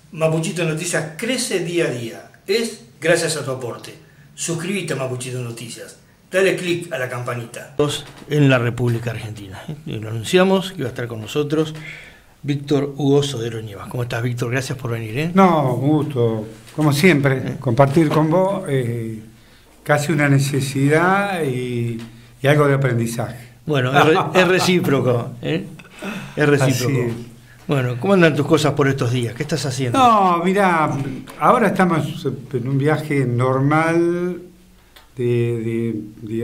Mapuchito Noticias crece día a día. Es gracias a tu aporte. Suscríbete a Mapuchito Noticias. Dale clic a la campanita. En la República Argentina. Y lo anunciamos que iba a estar con nosotros Víctor Hugo Sodero Nievas. ¿Cómo estás, Víctor? Gracias por venir. No, un gusto. Como siempre, compartir con vos casi una necesidad y algo de aprendizaje. Bueno, es recíproco. Es recíproco. Así. Bueno, ¿cómo andan tus cosas por estos días? ¿Qué estás haciendo? No, mirá, ahora estamos en un viaje normal de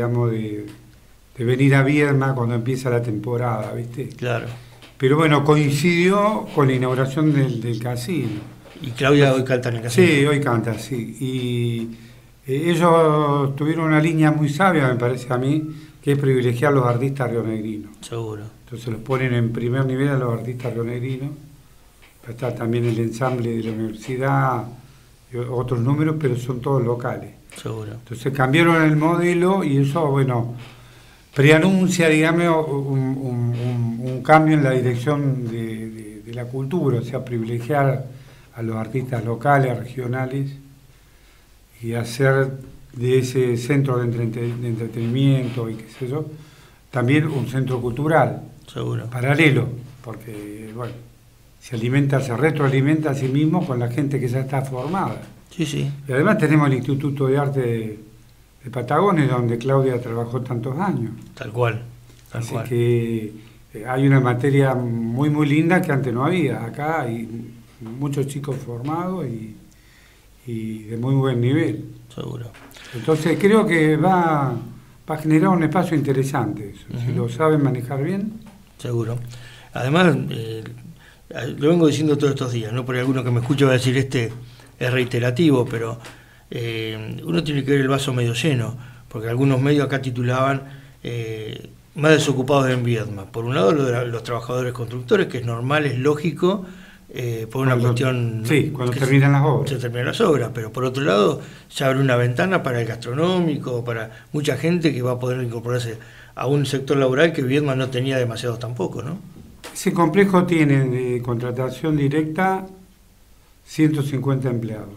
venir a Viedma cuando empieza la temporada, ¿viste? Claro. Pero bueno, coincidió con la inauguración del casino. ¿Y Claudia hoy canta en el casino? Sí, hoy canta, sí. Y ellos tuvieron una línea muy sabia, me parece a mí, que es privilegiar a los artistas rionegrinos. Seguro. Entonces los ponen en primer nivel a los artistas rionegrinos. Está también el ensamble de la universidad, y otros números, pero son todos locales. Seguro. Entonces cambiaron el modelo y eso, bueno, preanuncia, digamos, un cambio en la dirección de la cultura, o sea, privilegiar a los artistas locales, regionales, y hacer de ese centro de entretenimiento y qué sé yo, también un centro cultural. Seguro. Paralelo, porque, bueno, se retroalimenta a sí mismo con la gente que ya está formada. Sí, sí. Y además tenemos el Instituto de Arte de Patagones, donde Claudia trabajó tantos años. Tal cual. Así que hay una materia muy, muy linda que antes no había. Acá hay muchos chicos formados y de muy buen nivel. Seguro. Entonces creo que va a generar un espacio interesante eso, si lo saben manejar bien. Seguro. Además, lo vengo diciendo todos estos días, ¿no? Por alguno que me escucha va a decir es reiterativo, pero uno tiene que ver el vaso medio lleno, porque algunos medios acá titulaban más desocupados en Viedma. Por un lado, lo de los trabajadores constructores, que es normal, es lógico, por una cuestión... Sí, cuando terminan las obras. Se terminan las obras, pero por otro lado, se abre una ventana para el gastronómico, para mucha gente que va a poder incorporarse a un sector laboral que Viedma no tenía demasiado tampoco, ¿no? Ese complejo tiene de contratación directa 150 empleados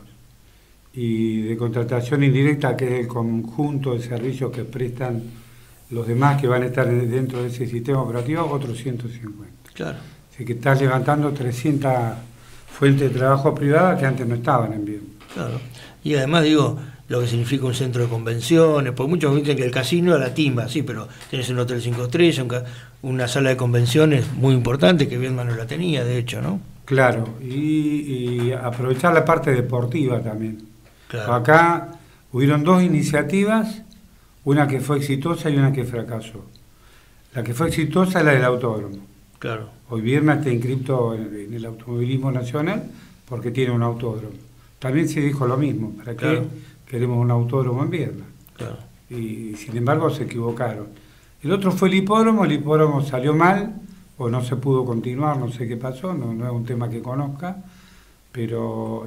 y de contratación indirecta, que es el conjunto de servicios que prestan los demás que van a estar dentro de ese sistema operativo, otros 150. Claro. Así que estás levantando 300 fuentes de trabajo privadas que antes no estaban en Viedma. Claro. Y además digo, lo que significa un centro de convenciones, porque muchos dicen que el casino es la timba, sí, pero tienes un hotel 5 estrellas, una sala de convenciones muy importante que Viedma no la tenía, de hecho, ¿no? Claro, y aprovechar la parte deportiva también. Claro. Acá hubieron dos iniciativas, una que fue exitosa y una que fracasó. La que fue exitosa es la del autódromo. Claro. Hoy Viedma está inscrito en el automovilismo nacional porque tiene un autódromo. También se dijo lo mismo, ¿para qué queremos un autódromo en Viedma? Claro. Y sin embargo se equivocaron. El otro fue el hipódromo salió mal, o no se pudo continuar, no sé qué pasó, no es un tema que conozca, pero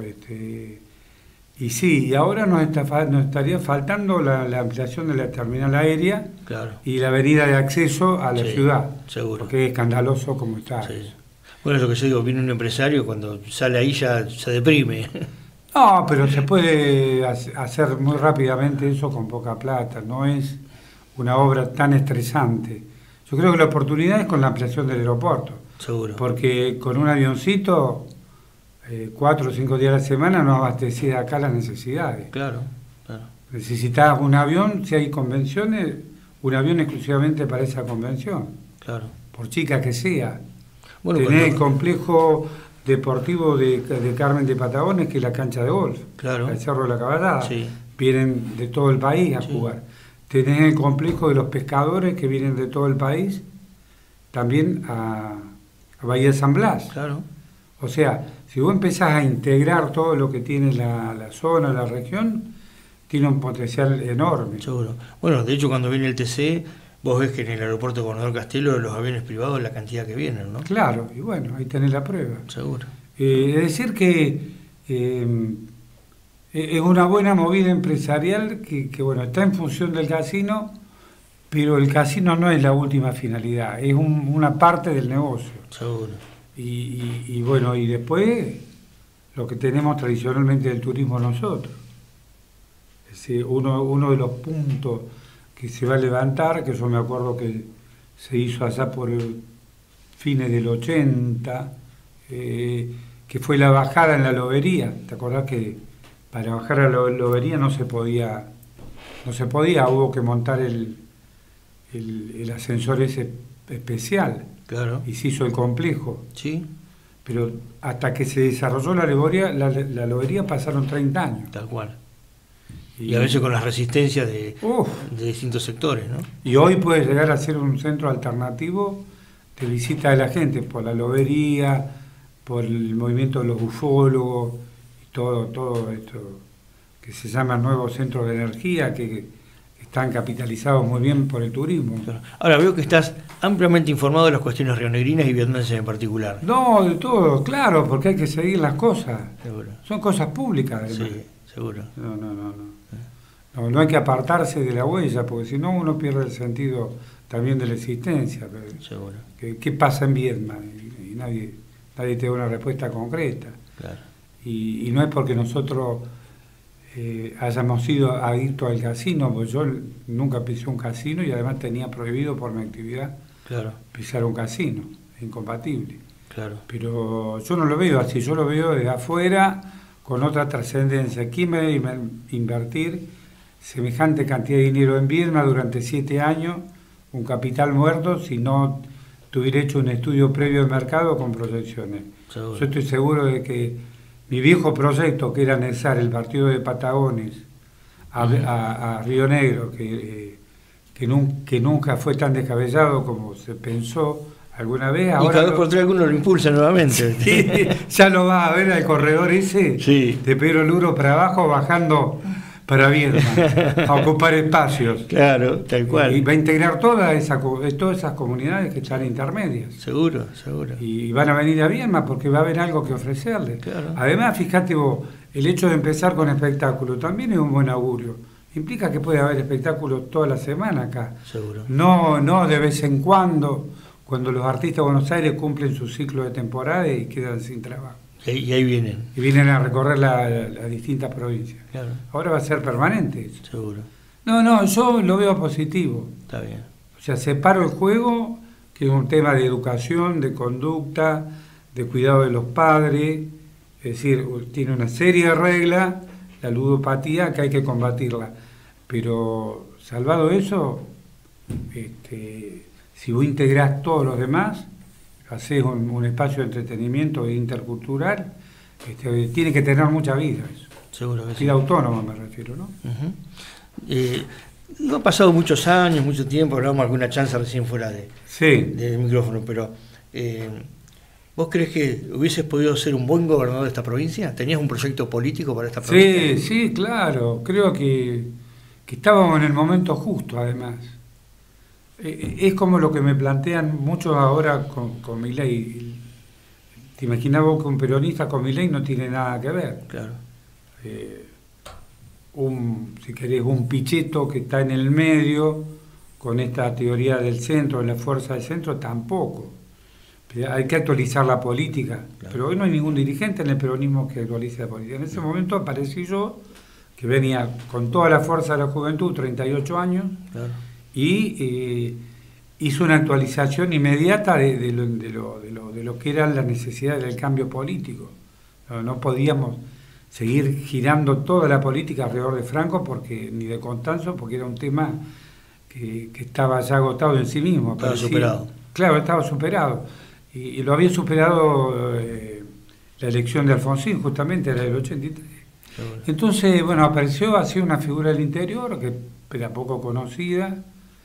y sí, y ahora nos estaría faltando la ampliación de la terminal aérea. Claro. Y la avenida de acceso a la ciudad. Seguro. Porque es escandaloso como está. Sí. Bueno, es lo que yo digo, viene un empresario, cuando sale ahí ya se deprime. No, pero se puede hacer muy rápidamente eso con poca plata, no es una obra tan estresante. Yo creo que la oportunidad es con la ampliación del aeropuerto. Seguro. Porque con un avioncito, 4 o 5 días a la semana, no abastecía acá las necesidades. Claro. Necesitas un avión, si hay convenciones, un avión exclusivamente para esa convención. Claro. Por chica que sea. Bueno, tenés el complejo deportivo de Carmen de Patagones, que es la cancha de golf. Claro. El Cerro de la Caballada. Sí. Vienen de todo el país a jugar. Tenés el complejo de los pescadores que vienen de todo el país, también a Bahía de San Blas. Claro. O sea, si vos empezás a integrar todo lo que tiene la zona, la región, tiene un potencial enorme. Seguro. Bueno, de hecho, cuando viene el TC, vos ves que en el aeropuerto de Gobernador Castelo, los aviones privados, la cantidad que vienen, ¿no? Claro, y bueno, ahí tenés la prueba. Seguro. Es decir que es una buena movida empresarial que bueno, está en función del casino, pero el casino no es la última finalidad, es una parte del negocio. Seguro. Y bueno, y después lo que tenemos tradicionalmente del turismo nosotros. Es decir, uno de los puntos que se va a levantar, que yo me acuerdo que se hizo allá por fines del 80, que fue la bajada en la lobería. ¿Te acordás que para bajar a la lobería no se podía, hubo que montar el ascensor ese especial? Claro. Y se hizo el complejo. Sí. Pero hasta que se desarrolló la lobería pasaron 30 años. Tal cual. Y a veces con las resistencias de distintos sectores, ¿no? Y hoy puede llegar a ser un centro alternativo de visita de la gente por la lobería, por el movimiento de los ufólogos y todo esto que se llama nuevos centros de energía que están capitalizados muy bien por el turismo. Claro. Ahora veo que estás ampliamente informado de las cuestiones rionegrinas y vietnamenses en particular. No, de todo, claro, porque hay que seguir las cosas. Seguro. Son cosas públicas, además. Sí, seguro. No hay que apartarse de la huella, porque si no uno pierde el sentido también de la existencia. Seguro. ¿Qué pasa en Vietnam? Y nadie te da una respuesta concreta. Claro. Y no es porque nosotros hayamos sido adictos al casino, porque yo nunca pisé un casino y además tenía prohibido por mi actividad pisar un casino, es incompatible. Claro. Pero yo no lo veo así, yo lo veo desde afuera con otra trascendencia. ¿Quién me va a invertir semejante cantidad de dinero en Vietnam durante 7 años, un capital muerto, si no tuviera hecho un estudio previo de mercado con proyecciones? Seguro. Yo estoy seguro de que mi viejo proyecto, que era anexar el partido de Patagones a Río Negro, que nunca fue tan descabellado como se pensó alguna vez. Ahora y cada vez por tres alguno lo impulsa nuevamente. Sí, ya lo va a ver al corredor ese de Pedro Luro para abajo, bajando para Vietnam, a ocupar espacios. Claro, tal cual. Y va a integrar todas esas comunidades que están intermedias. Seguro. Y van a venir a Vietnam porque va a haber algo que ofrecerles. Claro. Además, fíjate vos, el hecho de empezar con espectáculos también es un buen augurio. Implica que puede haber espectáculos toda la semana acá. Seguro. No de vez en cuando los artistas de Buenos Aires cumplen su ciclo de temporada y quedan sin trabajo. Y ahí vienen. Y vienen a recorrer las distintas provincias. Claro. Ahora va a ser permanente eso. Seguro. No, yo lo veo positivo. Está bien. O sea, separo el juego, que es un tema de educación, de conducta, de cuidado de los padres. Es decir, tiene una serie de reglas, la ludopatía, que hay que combatirla. Pero, salvado eso, si vos integrás todos los demás, hacés un espacio de entretenimiento intercultural, tiene que tener mucha vida eso. Seguro que sí. Vida autónoma me refiero, ¿no? No han pasado muchos años, mucho tiempo, hablamos alguna chance recién fuera del micrófono, pero ¿vos crees que hubieses podido ser un buen gobernador de esta provincia? ¿Tenías un proyecto político para esta provincia? Sí, claro. Creo que estábamos en el momento justo, además. Es como lo que me plantean muchos ahora con Milei. Te imaginás vos que un peronista con Milei no tiene nada que ver. Claro. Si querés, un Pichetto que está en el medio, con esta teoría del centro, de la fuerza del centro, tampoco. Hay que actualizar la política. Claro. Pero hoy no hay ningún dirigente en el peronismo que actualice la política. En ese momento aparecí yo, que venía con toda la fuerza de la juventud, 38 años, claro. Y hizo una actualización inmediata de lo que eran las necesidades del cambio político. No podíamos seguir girando toda la política alrededor de Franco ni de Constanzo, porque era un tema que estaba ya agotado en sí mismo. Estaba superado. Claro, estaba superado. Y lo había superado la elección de Alfonsín, justamente, la del 83. Seguro. Entonces, apareció así una figura del interior que era poco conocida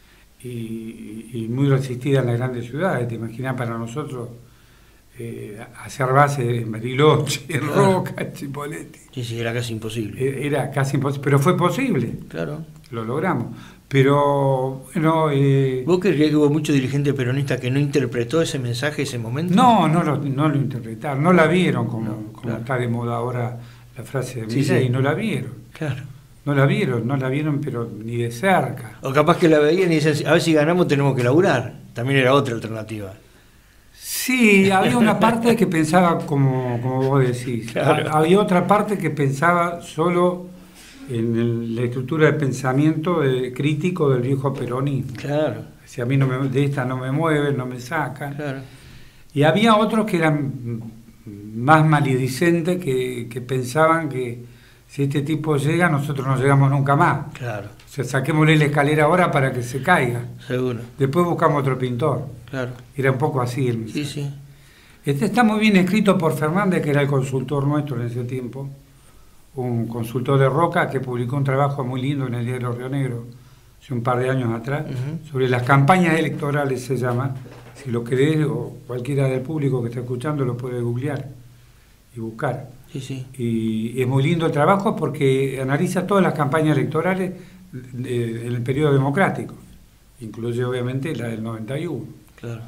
y muy resistida en las grandes ciudades. Te imaginas para nosotros hacer base en Bariloche, en Roca, en Chipoleti. Sí, era casi imposible. Era casi imposible, pero fue posible. Claro. Lo logramos. Pero, ¿Vos crees que hubo mucho dirigente peronista que no interpretó ese mensaje, ese momento? No lo interpretaron, no la vieron como está de moda ahora la frase de Milei, sí. No la vieron. Claro. No la vieron, pero ni de cerca. O capaz que la veían y decían, a ver si ganamos tenemos que laburar. También era otra alternativa. Sí, había una parte que pensaba como vos decís. Claro. Había otra parte que pensaba solo en la estructura de pensamiento crítico del viejo peronismo. Claro, Si a mí de esta no me mueven, no me sacan. claro. Y había otros que eran más maledicentes, que pensaban que si este tipo llega, nosotros no llegamos nunca más. Claro, O sea, saquémosle la escalera ahora para que se caiga. seguro. Después buscamos otro pintor. Claro. Era un poco así el mensaje. Sí, sí. Este está muy bien escrito por Fernández, que era el consultor nuestro en ese tiempo. Un consultor de Roca que publicó un trabajo muy lindo en el diario Río Negro hace un par de años atrás, sobre las campañas electorales se llama. Si lo querés, o cualquiera del público que está escuchando lo puede googlear y buscar. Sí, sí. Y es muy lindo el trabajo porque analiza todas las campañas electorales en el periodo democrático, incluye obviamente la del 91. Claro.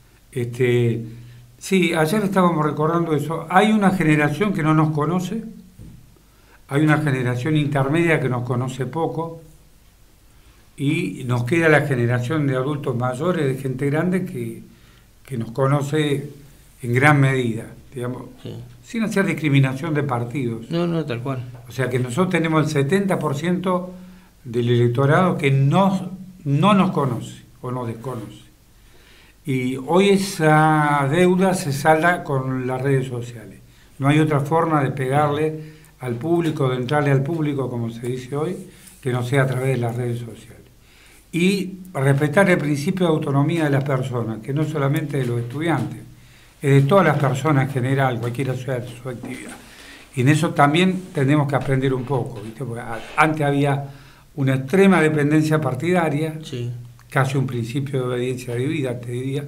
Sí, ayer estábamos recordando eso. Hay una generación que no nos conoce, hay una generación intermedia que nos conoce poco, y nos queda la generación de adultos mayores, de gente grande que nos conoce en gran medida, digamos, Sí. sin hacer discriminación de partidos. No, no, tal cual. O sea que nosotros tenemos el 70% del electorado que no nos conoce o nos desconoce. Y hoy esa deuda se salda con las redes sociales. No hay otra forma de pegarle al público, de entrarle al público, como se dice hoy, que no sea a través de las redes sociales. Y respetar el principio de autonomía de las personas, que no solamente de los estudiantes, es de todas las personas en general, cualquiera sea su actividad. Y en eso también tenemos que aprender un poco, ¿viste? Porque antes había una extrema dependencia partidaria, Sí. casi un principio de obediencia de vida, te diría,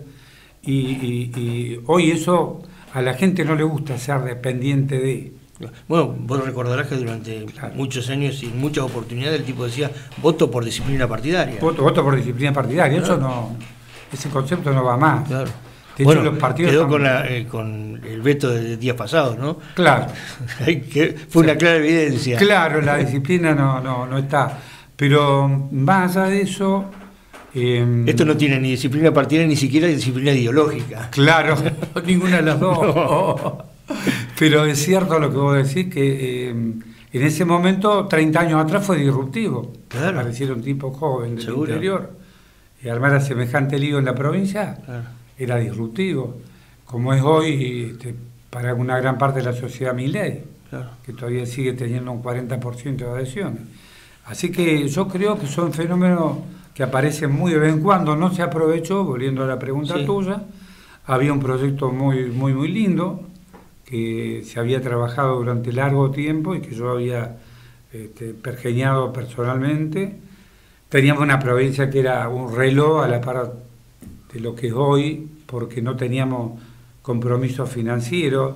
y hoy eso a la gente no le gusta ser dependiente de. Bueno, vos recordarás que durante muchos años y muchas oportunidades el tipo decía voto por disciplina partidaria. Voto por disciplina partidaria, Claro. Eso no, ese concepto no va más. Claro. De Bueno, hecho, los partidos quedó están- con el veto de días pasados, ¿no? Claro, Fue una clara evidencia. claro, la disciplina no está. Pero más allá de eso, Esto no tiene ni disciplina partidaria ni siquiera disciplina ideológica. claro, ninguna de las dos. Pero es cierto lo que vos decís, que en ese momento, 30 años atrás, fue disruptivo. Claro. Apareciera un tipo joven del Seguro. interior y armar a semejante lío en la provincia, Claro. era disruptivo. Como es hoy para una gran parte de la sociedad Milei, Claro. que todavía sigue teniendo un 40% de adhesiones. Así que yo creo que son fenómenos que aparecen muy de vez en cuando. No se aprovechó, volviendo a la pregunta Sí. tuya, había un proyecto muy lindo que se había trabajado durante largo tiempo y que yo había pergeñado personalmente. Teníamos una provincia que era un reloj a la par de lo que es hoy, porque no teníamos compromisos financieros.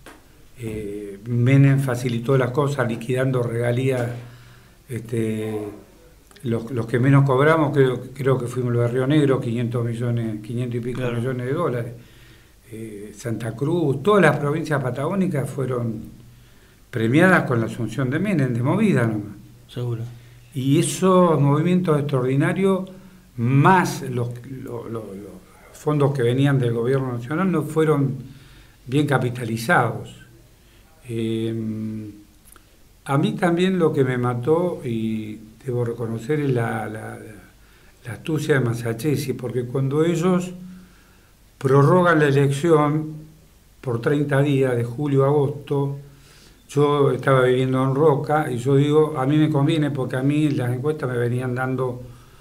Menem facilitó las cosas liquidando regalías. Los que menos cobramos, creo que fuimos los de Río Negro, 500 y pico Claro. millones de dólares. Santa Cruz, todas las provincias patagónicas fueron premiadas con la asunción de Menem, de movida nomás. Seguro. Y esos movimientos extraordinarios, más los fondos que venían del gobierno nacional, no fueron bien capitalizados. A mí también lo que me mató, y debo reconocer, es la astucia de Masachesi, porque cuando ellos prorrogan la elección por 30 días, de julio a agosto, yo estaba viviendo en Roca y yo digo, a mí me conviene porque a mí las encuestas me venían dando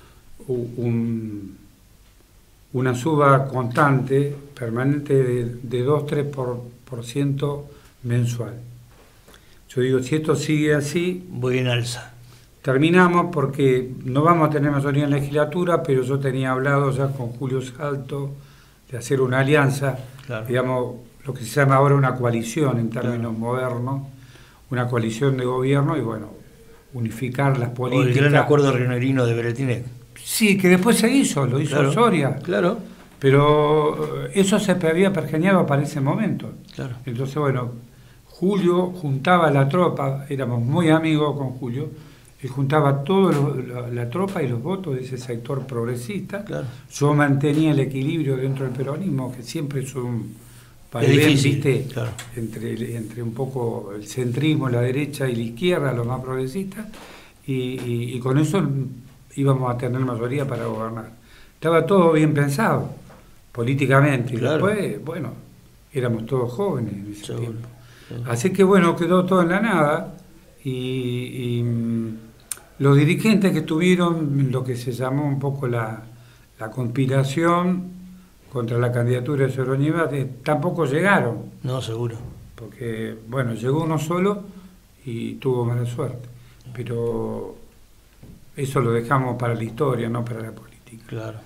una suba constante, permanente de 2-3% mensual. Yo digo, si esto sigue así, Voy en alza. terminamos porque no vamos a tener mayoría en la legislatura, pero yo tenía hablado ya con Julio Salto de hacer una alianza, Claro. digamos, lo que se llama ahora una coalición en términos modernos, una coalición de gobierno y bueno, unificar las O el políticas. gran acuerdo rionerino de Beretinek. Sí, que después se hizo, lo hizo Claro. Soria, Claro. pero eso se había pergeñado para ese momento. Claro. Entonces, bueno, Julio juntaba la tropa, éramos muy amigos con Julio, Él juntaba toda la tropa y los votos de ese sector progresista. Claro. Yo mantenía el equilibrio dentro del peronismo, que siempre es un vaivén, ¿viste? Claro. Entre un poco el centrismo, la derecha y la izquierda, los más progresistas, y con eso íbamos a tener mayoría para gobernar. Estaba todo bien pensado, políticamente, Claro. y después, bueno, éramos todos jóvenes en ese Seguro. tiempo. Así que bueno, quedó todo en la nada, y los dirigentes que tuvieron lo que se llamó un poco la conspiración contra la candidatura de Soroñeva tampoco llegaron, No, seguro. porque bueno, llegó uno solo y tuvo mala suerte, pero eso lo dejamos para la historia, no para la política. Claro.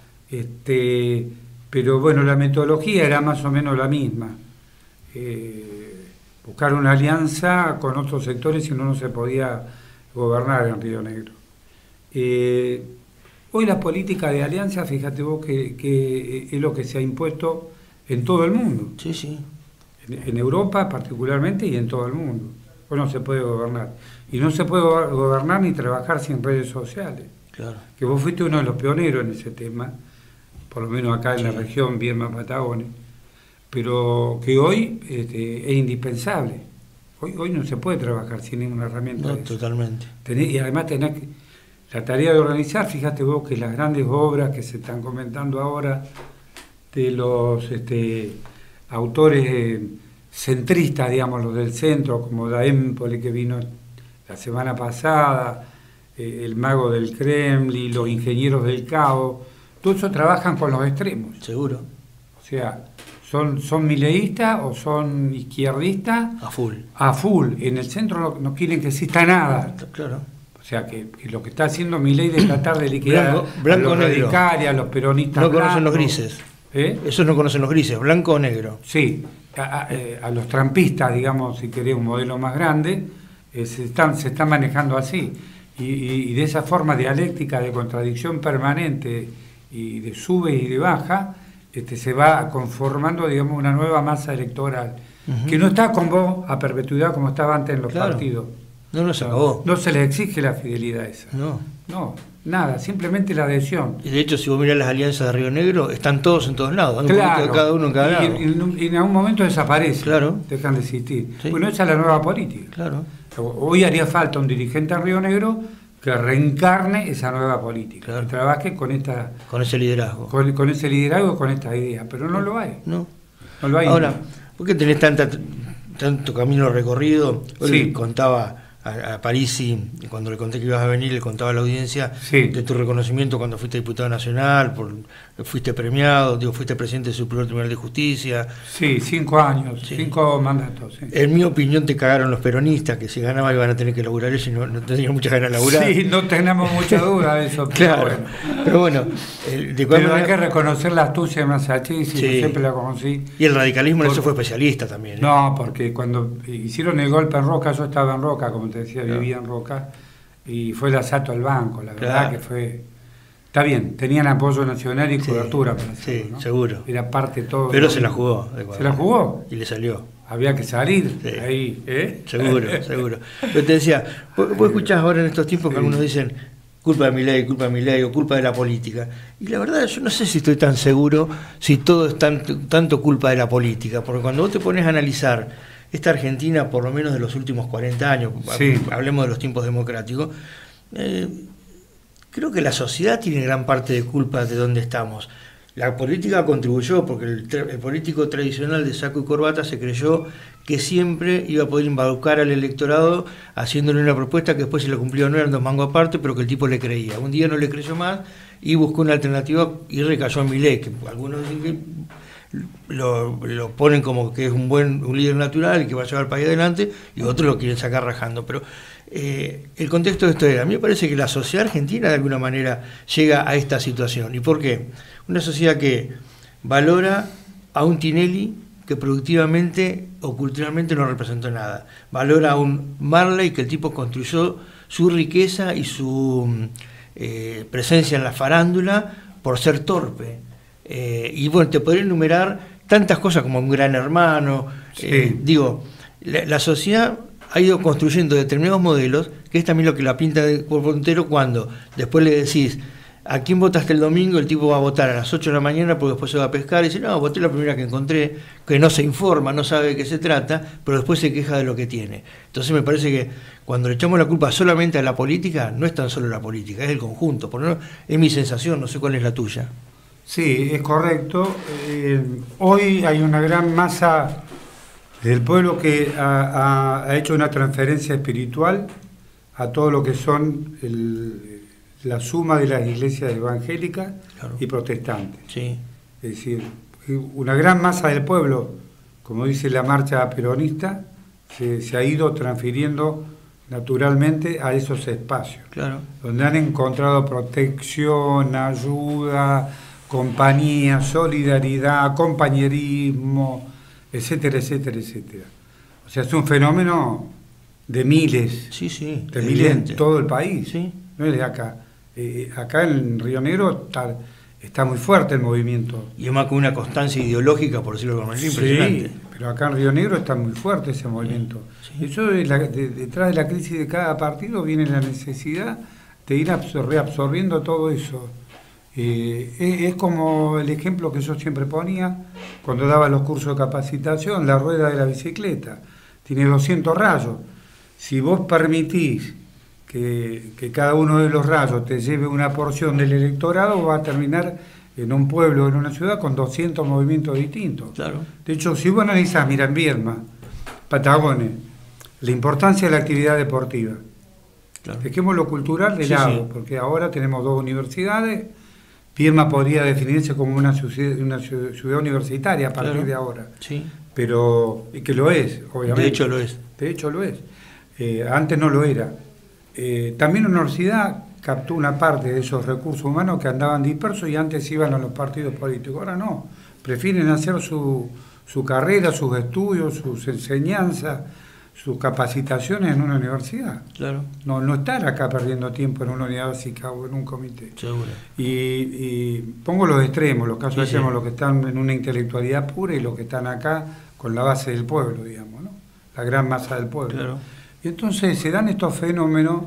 Pero bueno, la metodología era más o menos la misma. Buscar una alianza con otros sectores si no se podía gobernar en Río Negro. Hoy la política de alianza, fíjate vos que es lo que se ha impuesto en todo el mundo. Sí, sí. En Europa particularmente y en todo el mundo. Hoy no se puede gobernar. Y no se puede gobernar ni trabajar sin redes sociales. Claro. Que vos fuiste uno de los pioneros en ese tema, por lo menos acá en la región Viedma-Patagones, pero que hoy es indispensable. Hoy no se puede trabajar sin ninguna herramienta. No, de eso. totalmente. Y además tenés la tarea de organizar, fíjate vos que las grandes obras que se están comentando ahora de los autores centristas, digamos, los del centro, como Daempoli, que vino la semana pasada, el mago del Kremlin, los ingenieros del Cabo, todo eso trabajan con los extremos. Seguro. O sea, son mileístas o son izquierdistas. A full. A full. En el centro no quieren que exista nada. Claro. O sea, que lo que está haciendo Milei de tratar de liquidar blanco, a los negro. radicales, a los peronistas. No conocen blancos. los grises. ¿Eh? Esos no conocen los grises, blanco o negro. Sí, a los trampistas, digamos, si querés un modelo más grande, se están manejando así. Y de esa forma dialéctica de contradicción permanente y de sube y de baja, se va conformando, digamos, una nueva masa electoral, que no está con vos a perpetuidad como estaba antes en los partidos. No se acabó. No se les exige la fidelidad esa. No, nada, simplemente la adhesión. Y de hecho, si vos mirás las alianzas de Río Negro, están todos en todos lados, Claro. cada uno en cada lado. Y en algún momento desaparecen, Claro. dejan de existir. Sí. Bueno, esa es la nueva política. Claro. Hoy haría falta un dirigente en Río Negro que reencarne esa nueva política, Claro. que trabaje con ese liderazgo. Con ese liderazgo, con esta idea, pero no lo hay. No lo hay. Ahora, ¿por qué tenés tanto camino recorrido? Hoy Sí. le contaba a Parisi, cuando le conté que ibas a venir, le contaba a la audiencia Sí. de tu reconocimiento cuando fuiste diputado nacional, fuiste premiado, fuiste presidente del Superior Tribunal de Justicia. Sí, 5 años, Sí. 5 mandatos. Sí. En mi opinión te cagaron los peronistas, que si ganaban iban a tener que laburar ellos y no tendrían muchas ganas de laburar. Sí, no tenemos mucha duda de eso. Claro, pero bueno, Pero hay que reconocer la astucia de Massachusetts, Sí. yo siempre la conocí. Y el radicalismo en eso fue especialista también. No, porque cuando hicieron el golpe en Roca, yo estaba en Roca, como te decía, Claro. vivía en Roca, y fue el asalto al banco, la verdad Claro. que fue... Está bien, tenían apoyo nacional y Sí, cobertura para hacerlo, sí, ¿no? seguro. Era parte todo. Pero se la jugó. ¿Se la jugó? Y le salió. Había que salir Sí. ahí, ¿eh? Seguro, seguro. Pero te decía, vos escuchás ahora en estos tiempos que algunos dicen culpa de Milei o culpa de la política. Y la verdad, yo no sé si estoy tan seguro si todo es tanto culpa de la política. Porque cuando vos te pones a analizar esta Argentina, por lo menos de los últimos 40 años, Sí. hablemos de los tiempos democráticos, creo que la sociedad tiene gran parte de culpa de dónde estamos. La política contribuyó porque el político tradicional de saco y corbata se creyó que siempre iba a poder embaucar al electorado haciéndole una propuesta que después si la cumplió no eran dos mangos aparte, pero que el tipo le creía. Un día no le creyó más y buscó una alternativa y recayó en Milei, que algunos dicen que lo ponen como que es un líder natural y que va a llevar el país adelante, y otros lo quieren sacar rajando. Pero el contexto de esto era, a mí me parece que la sociedad argentina de alguna manera llega a esta situación. ¿Y por qué? Una sociedad que valora a un Tinelli que productivamente o culturalmente no representó nada. Valora a un Marley que el tipo construyó su riqueza y su presencia en la farándula por ser torpe. Y bueno, te podría enumerar tantas cosas como un Gran Hermano. Sí. Digo, la sociedad ha ido construyendo determinados modelos, que es también lo que la pinta de cuerpo entero cuando después le decís, ¿a quién votaste el domingo? El tipo va a votar a las 8 de la mañana porque después se va a pescar y dice, no, voté la primera que encontré, que no se informa, no sabe de qué se trata, pero después se queja de lo que tiene. Entonces me parece que cuando le echamos la culpa solamente a la política, no es tan solo la política, es el conjunto. Por lo menos es mi sensación, no sé cuál es la tuya. Sí, es correcto. Hoy hay una gran masa del pueblo que ha hecho una transferencia espiritual a todo lo que son la suma de las iglesias evangélicas, claro, y protestantes. Sí. Es decir, una gran masa del pueblo, como dice la marcha peronista, se ha ido transfiriendo naturalmente a esos espacios, claro, donde han encontrado protección, ayuda, compañía, solidaridad, compañerismo, etcétera, etcétera, etcétera. O sea, es un fenómeno de miles, sí, sí, de miles en todo el país, sí, no es de acá. Acá en Río Negro está muy fuerte el movimiento. Y es más que una constancia ideológica, por decirlo de alguna manera, impresionante. Sí, pero acá en Río Negro está muy fuerte ese movimiento. Sí. Eso detrás de la crisis de cada partido viene la necesidad de ir reabsorbiendo todo eso. Es como el ejemplo que yo siempre ponía cuando daba los cursos de capacitación, la rueda de la bicicleta. Tiene 200 rayos. Si vos permitís que cada uno de los rayos te lleve una porción del electorado, va a terminar en un pueblo, en una ciudad, con 200 movimientos distintos. Claro. De hecho, si vos analizás, mira, en Viedma, Patagones, la importancia de la actividad deportiva. Claro. Dejemos lo cultural de lado, sí, porque ahora tenemos 2 universidades. Viedma podría definirse como una ciudad universitaria a partir, claro, de ahora. Sí. Pero, y que lo es, obviamente. De hecho lo es. De hecho lo es. Antes no lo era. También la universidad captó una parte de esos recursos humanos que andaban dispersos y antes iban a los partidos políticos. Ahora no, prefieren hacer su carrera, sus estudios, sus enseñanzas, sus capacitaciones en una universidad. Claro. No estar acá perdiendo tiempo en una unidad básica o en un comité. Seguro. Y pongo los extremos, los casos extremos, los que están en una intelectualidad pura y los que están acá con la base del pueblo, digamos, ¿no? La gran masa del pueblo. Claro. Y entonces se dan estos fenómenos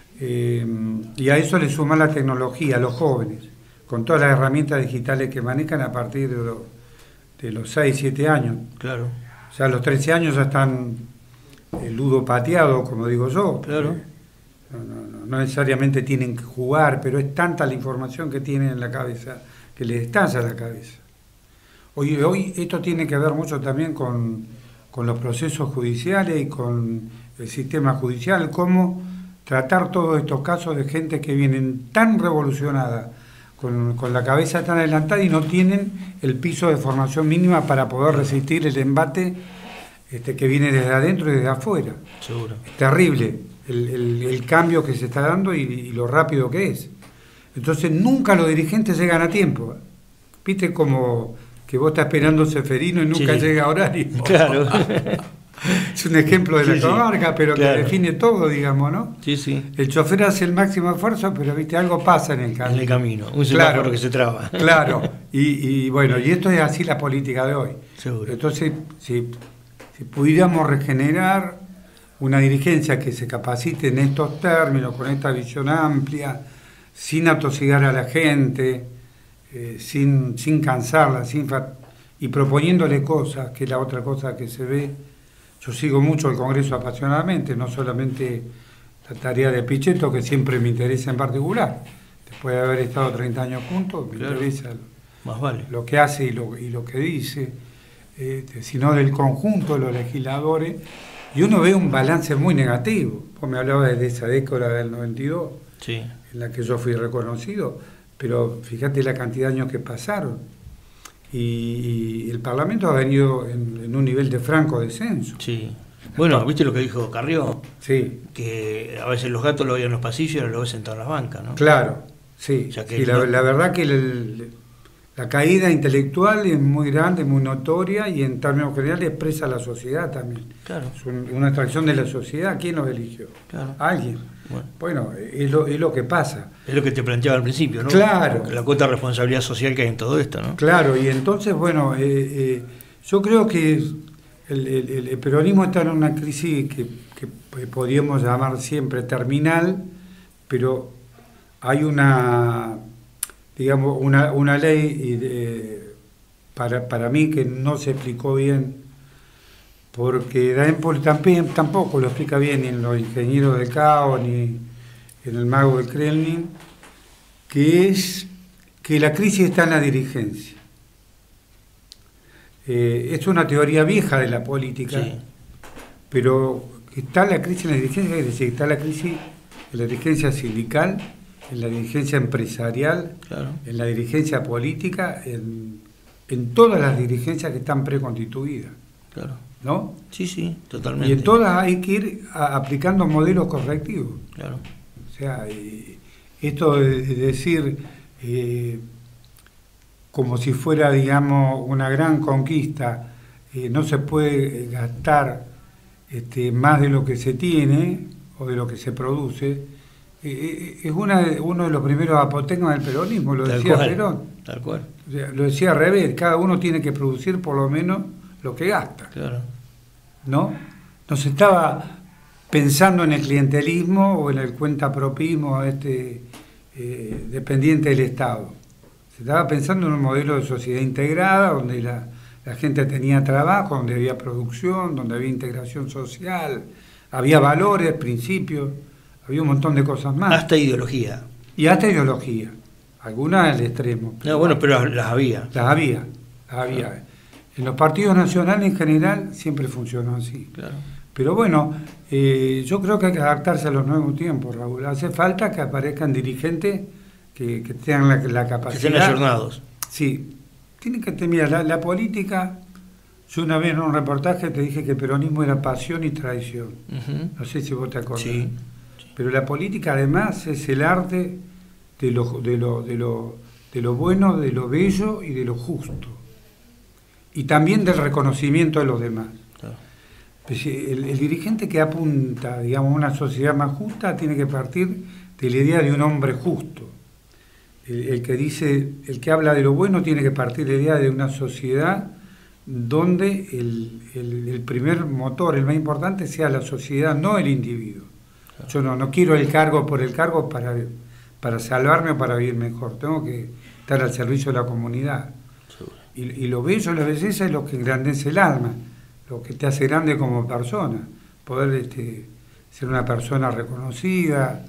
y a eso le suma la tecnología, los jóvenes, con todas las herramientas digitales que manejan a partir de los 6, 7 años. Claro. O sea, a los 13 años ya están ludopateados, como digo yo. Claro. No necesariamente tienen que jugar, pero es tanta la información que tienen en la cabeza que les estalla la cabeza. Hoy esto tiene que ver mucho también con los procesos judiciales y con el sistema judicial, cómo tratar todos estos casos de gente que vienen tan revolucionada, con la cabeza tan adelantada y no tienen el piso de formación mínima para poder resistir el embate que viene desde adentro y desde afuera. Seguro. Es terrible el cambio que se está dando y lo rápido que es. Entonces nunca los dirigentes llegan a tiempo. ¿Viste como que vos estás esperando Seferino y nunca llega a horario? Claro. Es un ejemplo de la comarca, pero claro, que define todo, digamos, ¿no? Sí, sí. El chofer hace el máximo esfuerzo, pero viste, algo pasa en el camino. En el camino, un semáforo que se traba. Claro, y bueno, y esto es así la política de hoy. Seguro. Entonces, si pudiéramos regenerar una dirigencia que se capacite en estos términos, con esta visión amplia, sin atosigar a la gente, sin cansarla, y proponiéndole cosas, que es la otra cosa que se ve. Yo sigo mucho el Congreso apasionadamente, no solamente la tarea de Pichetto, que siempre me interesa en particular. Después de haber estado 30 años juntos, me interesa más vale lo que hace y lo que dice, sino del conjunto de los legisladores. Y uno ve un balance muy negativo. Vos me hablabas de esa década del 92, sí, en la que yo fui reconocido, pero fíjate la cantidad de años que pasaron. Y el Parlamento ha venido en un nivel de franco descenso. Sí. Bueno, ¿viste lo que dijo Carrió? Sí. Que a veces los gatos lo veían en los pasillos y ahora lo ves sentado en las bancas, ¿no? Claro, sí. Que la verdad que la caída intelectual es muy grande, muy notoria y en términos generales expresa la sociedad también. Claro. Es una atracción de la sociedad. ¿Quién los eligió? Claro. Alguien. Bueno, es lo que pasa. Es lo que te planteaba al principio, ¿no? Claro. La cuota de responsabilidad social que hay en todo esto, ¿no? Claro, y entonces, bueno, yo creo que el peronismo está en una crisis que podríamos llamar siempre terminal, pero hay una, digamos, una ley para mí que no se explicó bien, porque Davenport tampoco lo explica bien ni en Los Ingenieros del Caos ni en El Mago del Kremlin, que es que la crisis está en la dirigencia. Es una teoría vieja de la política, sí. Pero está la crisis en la dirigencia, es decir, está la crisis en la dirigencia sindical, en la dirigencia empresarial, claro. En la dirigencia política, en todas las dirigencias que están preconstituidas. Claro. ¿No? Sí, sí, totalmente. Y en todas hay que ir aplicando modelos correctivos. Claro. O sea, esto de decir como si fuera, digamos, una gran conquista, no se puede gastar más de lo que se tiene o de lo que se produce, es uno de los primeros apotegmas del peronismo, lo decía Perón. Tal cual. O sea, lo decía al revés, cada uno tiene que producir por lo menos lo que gasta. Claro. ¿No? No se estaba pensando en el clientelismo o en el cuentapropismo dependiente del Estado. Se estaba pensando en un modelo de sociedad integrada donde la gente tenía trabajo, donde había producción, donde había integración social, había valores, principios, había un montón de cosas más. Hasta ideología. Y hasta ideología. Algunas al extremo. No, bueno, pero las había. Las había. En los partidos nacionales en general siempre funcionó así. Claro. Pero bueno, yo creo que hay que adaptarse a los nuevos tiempos, Raúl. Hace falta que aparezcan dirigentes que tengan la capacidad. Que estén ayornados. Sí. Tienen que tener la política. Yo una vez en un reportaje te dije que el peronismo era pasión y traición. Uh-huh. No sé si vos te acordás. Sí. Pero la política además es el arte de lo bueno, de lo bello y de lo justo. Y también del reconocimiento de los demás. Claro. Pues el dirigente que apunta, digamos, a una sociedad más justa tiene que partir de la idea de un hombre justo. El que habla de lo bueno tiene que partir de la idea de una sociedad donde el primer motor, el más importante, sea la sociedad, no el individuo. Claro. Yo no quiero el cargo por el cargo para salvarme o para vivir mejor. Tengo que estar al servicio de la comunidad. Y lo bello, la belleza es lo que engrandece el alma, lo que te hace grande como persona. Poder ser una persona reconocida,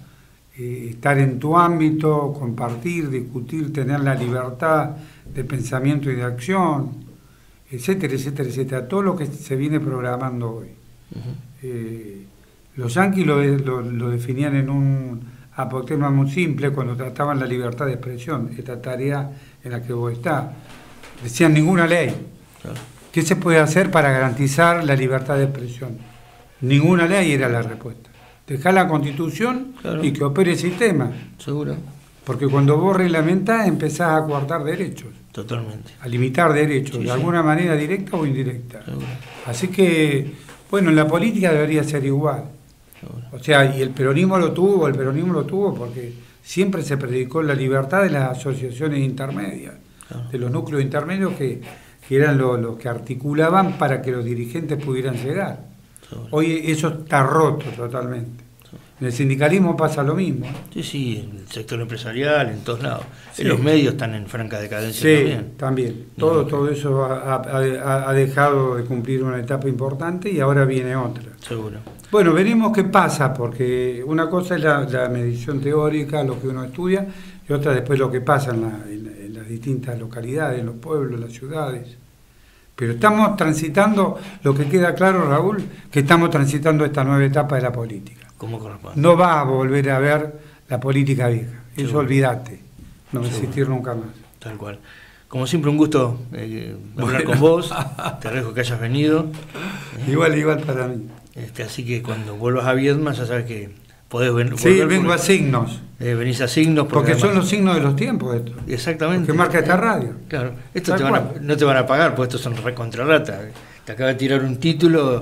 estar en tu ámbito, compartir, discutir, tener la libertad de pensamiento y de acción, etcétera, etcétera, etcétera. Todo lo que se viene programando hoy. Uh-huh. Los yanquis lo definían en un apotegma muy simple cuando trataban la libertad de expresión, esta tarea en la que vos estás. Decían ninguna ley. Claro. ¿Qué se puede hacer para garantizar la libertad de expresión? Ninguna ley era la respuesta. Dejá la Constitución, claro, y que opere el sistema. Seguro. Porque cuando vos reglamentás empezás a coartar derechos. Totalmente. A limitar derechos, sí, de alguna manera directa o indirecta. Seguro. Así que, bueno, en la política debería ser igual. Seguro. O sea, y el peronismo lo tuvo porque siempre se predicó la libertad de las asociaciones intermedias. Claro. De los núcleos intermedios que eran los que articulaban para que los dirigentes pudieran llegar. Seguro. Hoy eso está roto totalmente. Seguro. En el sindicalismo pasa lo mismo. Sí, en el sector empresarial, en todos lados. Sí. En los medios están en franca decadencia también. Todo eso ha dejado de cumplir una etapa importante y ahora viene otra. Seguro. Bueno, veremos qué pasa, porque una cosa es la medición teórica, lo que uno estudia, y otra después lo que pasa en las distintas localidades, en los pueblos, en las ciudades. Pero estamos transitando, lo que queda claro, Raúl, que estamos transitando esta nueva etapa de la política. ¿Cómo corresponde? No va a volver a ver la política vieja, eso olvídate, no va a existir nunca más. Tal cual. Como siempre, un gusto hablar con vos, te agradezco que hayas venido. Igual para mí. Así que cuando vuelvas a Viedma ya sabes que podés venir. Sí, vengo a Signos. Venís a Signos. Porque además, son los signos de los tiempos esto. Exactamente. Que marca esta radio. Claro. Esto no te van a pagar, porque estos son recontrarrata. Te acaba de tirar un título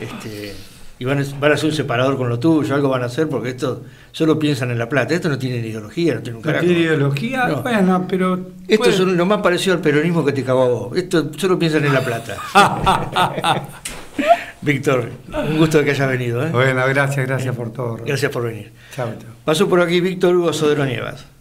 y van a hacer un separador con lo tuyo, algo van a hacer, porque esto solo piensan en La Plata. Esto no tiene ideología, no tiene un carajo. ¿No tiene ideología? No. Bueno, pero... Esto es lo más parecido al peronismo que te cagó a vos. Esto solo piensan en La Plata. Víctor, un gusto que hayas venido. Bueno, gracias por todo. Gracias por venir. Chao, chao. Pasó por aquí Víctor Hugo Sodero Nievas.